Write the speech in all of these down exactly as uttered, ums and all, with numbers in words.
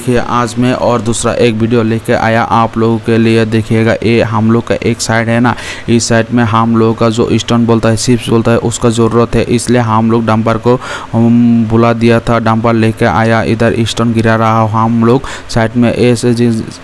देखिए आज मैं और दूसरा एक वीडियो लेके आया आप लोगों के लिए। देखिएगा ये हम लोग का एक साइड है ना, इस साइड में हम लोग का जो स्टोन बोलता है, चिप्स बोलता है, उसका ज़रूरत है, इसलिए हम लोग डंपर को बुला दिया था। डंपर लेके आया, इधर स्टोन गिरा रहा हम लोग साइड में। ऐसे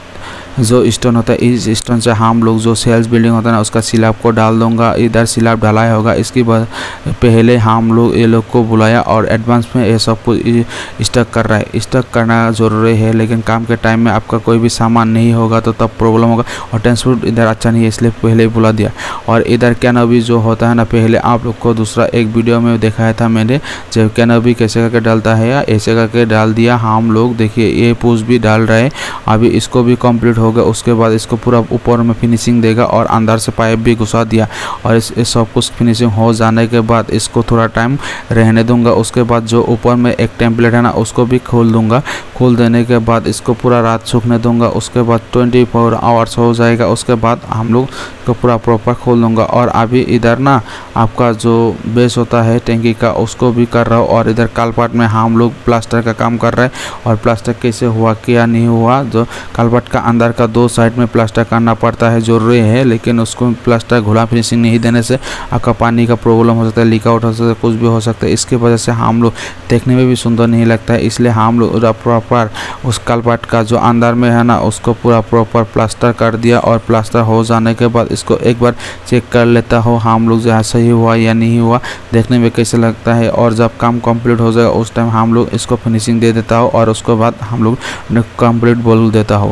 जो स्टोन होता है, इस स्टोन से हम लोग जो सेल्स बिल्डिंग होता है ना, उसका स्लैब को डाल दूंगा। इधर स्लैब ढलाई होगा, इसकी पहले हम लोग ये लोग को बुलाया और एडवांस में ये सब कुछ स्टॉक कर रहा है। स्टॉक करना ज़रूरी है, लेकिन काम के टाइम में आपका कोई भी सामान नहीं होगा तो तब प्रॉब्लम होगा। और ट्रांसपोर्ट इधर अच्छा नहीं है, इसलिए पहले ही बुला दिया। और इधर कैनोपी जो होता है ना, पहले आप लोग को दूसरा एक वीडियो में दिखाया था मैंने, जब कैनोपी कैसे करके डालता है या ऐसे करके डाल दिया हम लोग। देखिए ये पूछ भी डाल रहे हैं, अभी इसको भी कंप्लीट होगा। उसके बाद इसको पूरा ऊपर में फिनिशिंग देगा और अंदर से पाइप भी घुसा दिया। और इस, इस सब कुछ फिनिशिंग हो जाने के बाद इसको थोड़ा टाइम रहने दूंगा। उसके बाद जो ऊपर में एक टेम्पलेट है ना, उसको भी खोल दूंगा। खोल देने के बाद इसको पूरा रात सूखने दूंगा। उसके बाद ट्वेंटी फोर आवर्स हो जाएगा। उसके बाद हम लोग को पूरा प्रॉपर खोल दूंगा। और अभी इधर ना आपका जो बेस होता है टैंकी का, उसको भी कर रहा हूँ। और इधर कालपाट में हम लोग प्लास्टर का काम कर रहे हैं। और प्लास्टर कैसे हुआ क्या नहीं हुआ, जो कालपाट का अंदर का दो साइड में प्लास्टर करना पड़ता है, जरूरी है। लेकिन उसको प्लास्टर घुला फिनिशिंग नहीं देने से आपका पानी का प्रॉब्लम हो सकता है, लीक आउट हो सकता है, कुछ भी हो सकता है। इसकी वजह से हम लोग देखने में भी सुंदर नहीं लगता है, इसलिए हम लोग प्रॉपर उस कालपाट का जो अंदर में है ना, उसको पूरा प्रॉपर प्लास्टर कर दिया। और प्लास्टर हो जाने के बाद इसको एक बार चेक कर लेता हो हम लोग, जहाँ सही हुआ या नहीं हुआ, देखने में कैसे लगता है। और जब काम कंप्लीट हो जाएगा उस टाइम हम लोग इसको फिनिशिंग दे देता हो। और उसके बाद हम लोग कंप्लीट बोल देता हो।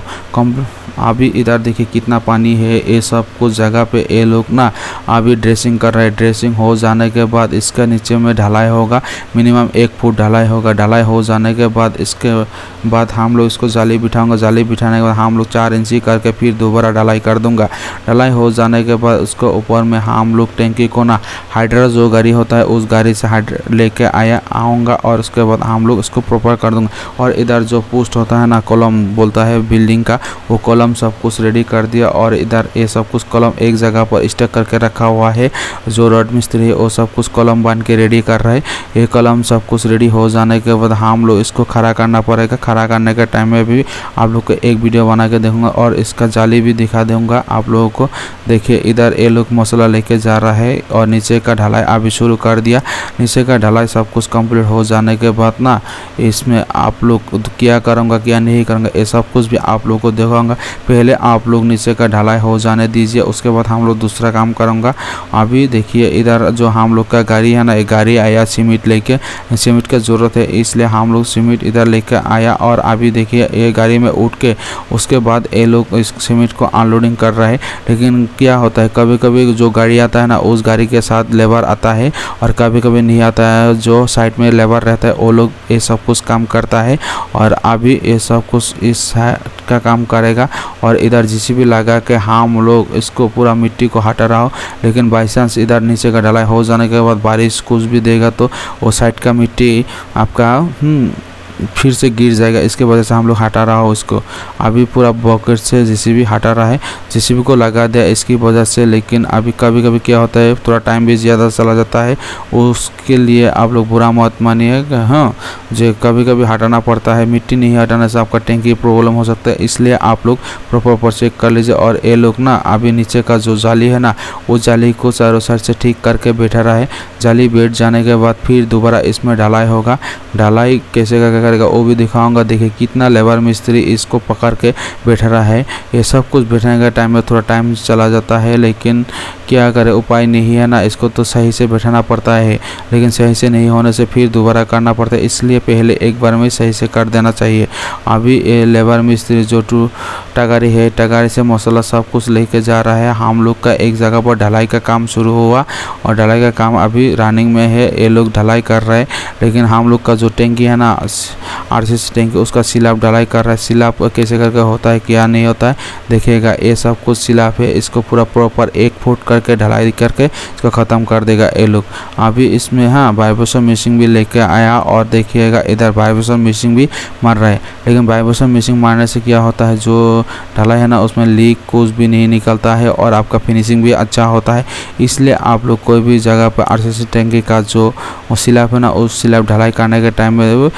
अभी इधर देखिए कितना पानी है, ये सब कुछ जगह पे ये लोग ना अभी ड्रेसिंग कर रहे हैं। ड्रेसिंग हो जाने के बाद इसके नीचे में ढलाई होगा, मिनिमम एक फुट ढलाई होगा। ढलाई हो जाने के बाद इसके बाद हम लोग इसको जाली बिठाऊंगा। जाली बिठाने के बाद हम लोग चार इंची करके फिर दोबारा ढलाई कर दूंगा। ढलाई हो जाने के बाद उसको ऊपर में हम लोग टैंकी को ना हाइड्रा जो गाड़ी होता है, उस गाड़ी से हाइड्रा लेके आया आऊँगा। और उसके बाद हम लोग इसको प्रॉपर कर दूँगा। और इधर जो पोस्ट होता है ना, कॉलम बोलता है बिल्डिंग का, वो कॉलम सब कुछ रेडी कर दिया। और इधर ये सब कुछ कॉलम एक जगह पर स्टैक करके रखा हुआ है। जो रॉड मिस्त्री है वो सब कुछ कॉलम बांध के रेडी कर रहा है। ये कॉलम सब कुछ रेडी हो जाने के बाद हम लोग इसको खड़ा करना पड़ेगा। खड़ा करने के टाइम में भी आप लोग को एक वीडियो बना के देखूंगा और इसका जाली भी दिखा दूंगा आप लोगों को। देखिए इधर ये लोग मसाला लेके जा रहा है और नीचे का ढलाई अभी शुरू कर दिया। नीचे का ढलाई सब कुछ कंप्लीट हो जाने के बाद ना इसमें आप लोग क्या करूँगा क्या नहीं करूँगा, ये सब कुछ भी आप लोग को दिखाऊंगा। पहले आप लोग नीचे का ढलाई हो जाने दीजिए, उसके बाद हम लोग दूसरा काम करूँगा। अभी देखिए इधर जो हम लोग का गाड़ी है ना, एक गाड़ी आया सीमेंट लेके। सीमेंट की ज़रूरत है इसलिए हम लोग सीमेंट इधर लेके आया। और अभी देखिए ये गाड़ी में उठ के उसके बाद ये लोग इस सीमेंट को अनलोडिंग कर रहा है। लेकिन क्या होता है, कभी कभी जो गाड़ी आता है ना, उस गाड़ी के साथ लेबर आता है और कभी कभी नहीं आता है। जो साइड में लेबर रहता है वो लोग ये सब कुछ काम करता है। और अभी ये सब कुछ इस साइड का काम करेगा। और इधर जेसीबी लगा के हम लोग इसको पूरा मिट्टी को हटा रहा हो। लेकिन बाई चांस इधर नीचे का ढलाई हो जाने के बाद बारिश कुछ भी देगा तो वो साइड का मिट्टी आपका हम्म फिर से गिर जाएगा। इसके वजह से हम लोग हटा रहा हो इसको। अभी पूरा बकेट से जेसीबी हटा रहा है, जेसीबी को लगा दिया इसकी वजह से। लेकिन अभी कभी कभी क्या होता है, थोड़ा टाइम भी ज़्यादा चला जाता है, उसके लिए आप लोग बुरा मत मानिए। हाँ, जो कभी कभी हटाना पड़ता है, मिट्टी नहीं हटाने से आपका टैंकी प्रॉब्लम हो सकता है, इसलिए आप लोग प्रॉपर चेक कर लीजिए। और ये लोग ना अभी नीचे का जो जाली है ना, वो जाली को चारों साइड से ठीक करके बैठा रहा है। जाली बैठ जाने के बाद फिर दोबारा इसमें ढलाई होगा। ढलाई कैसे करके करेगा वो भी दिखाऊंगा। देखिए कितना लेबर मिस्त्री इसको पकड़ के बैठा रहा है। ये सब कुछ बैठने के टाइम में थोड़ा टाइम चला जाता है, लेकिन क्या करे, उपाय नहीं है ना। इसको तो सही से बैठाना पड़ता है, लेकिन सही से नहीं होने से फिर दोबारा करना पड़ता है, इसलिए पहले एक बार में सही से कर देना चाहिए। अभी ये लेबर मिस्त्री जो टू टगारी है, टगारी से मसाला सब कुछ लेके जा रहा है। हम लोग का एक जगह पर ढलाई का काम शुरू हुआ और ढलाई का काम अभी रनिंग में है। ये लोग ढलाई कर रहे हैं। लेकिन हम लोग का जो टैंकी है ना, आरसीसी टैंकी, उसका सिलाब ढलाई कर रहा है। सिलाब कैसे करके होता है क्या नहीं होता है देखिएगा। ये सब कुछ सिलाब है, इसको पूरा प्रॉपर एक फुट करके ढलाई करके इसको ख़त्म कर देगा ये लोग। अभी इसमें हाँ वाइब्रेशन मिशिंग भी लेके आया। और देखिएगा इधर वाइब्रेशन मिशिंग भी मार रहा है। लेकिन वाइब्रेशन मिशिंग मारने से क्या होता है, जो ढलाई है ना उसमें लीक कुछ भी नहीं निकलता है और आपका फिनिशिंग भी अच्छा होता है। इसलिए आप लोग कोई भी जगह पर आरसीसी टैंकी का जो सिलाब है ना, उस सिलाब ढलाई करने के टाइम में जो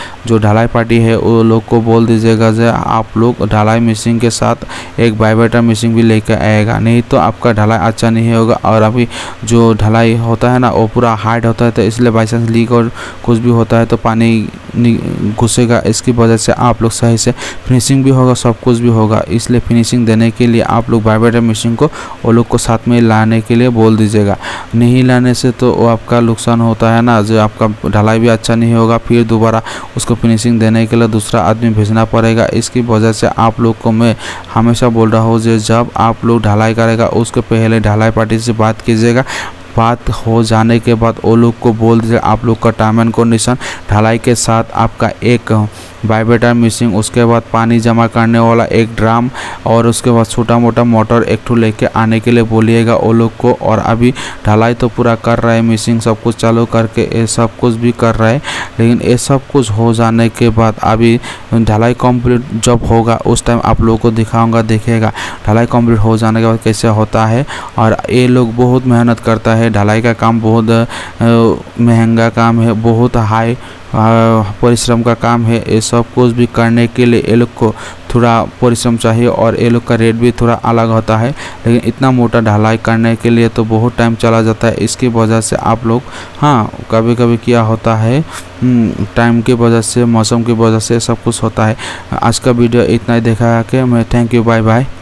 ढलाई पार्टी है वो लोग को बोल दीजिएगा जो आप लोग ढलाई मशीन के साथ एक वाइब्रेटर मशीन भी लेकर आएगा, नहीं तो आपका ढलाई अच्छा नहीं होगा। और अभी जो ढलाई होता है ना वो पूरा हार्ड होता है, तो इसलिए बाई चांस लीक और कुछ भी होता है तो पानी घुसेगा, इसकी वजह से आप लोग सही से फिनिशिंग भी होगा, सब कुछ भी होगा। इसलिए फिनिशिंग देने के लिए आप लोग वाइब्रेटर मशीन को वो लोग को साथ में लाने के लिए बोल दीजिएगा। नहीं लाने से तो वो आपका नुकसान होता है ना, जो आपका ढलाई भी अच्छा नहीं होगा, फिर दोबारा उसको फिनिशिंग देने के लिए दूसरा आदमी भेजना पड़ेगा। इसकी वजह से आप लोग को मैं हमेशा बोल रहा हूँ जो जब आप लोग ढलाई करेगा उसके पहले ढलाई पार्टी से बात कीजिएगा। बात हो जाने के बाद वो लोग को बोल दीजिए आप लोग का टर्म एंड कंडीशन ढलाई के साथ आपका एक वाइब्रेटर मशीन, उसके बाद पानी जमा करने वाला एक ड्रम और उसके बाद छोटा मोटा मोटर एक ठो लेके आने के लिए बोलिएगा वो लोग को। और अभी ढलाई तो पूरा कर रहा है मशीन, सब कुछ चालू करके ये सब कुछ भी कर रहा है, लेकिन ये सब कुछ हो जाने के बाद अभी ढलाई कंप्लीट जब होगा उस टाइम आप लोगों को दिखाऊंगा, देखिएगा ढलाई कंप्लीट हो जाने के बाद कैसे होता है। और ये लोग बहुत मेहनत करता है, ढलाई का काम बहुत महंगा काम है, बहुत हाई परिश्रम का काम है। ये सब कुछ भी करने के लिए ये लोग को थोड़ा परिश्रम चाहिए और ये लोग का रेट भी थोड़ा अलग होता है, लेकिन इतना मोटा ढलाई करने के लिए तो बहुत टाइम चला जाता है। इसकी वजह से आप लोग हाँ कभी कभी क्या होता है टाइम की वजह से, मौसम की वजह से सब कुछ होता है। आज का वीडियो इतना ही देखा कि मैं थैंक यू, बाय बाय।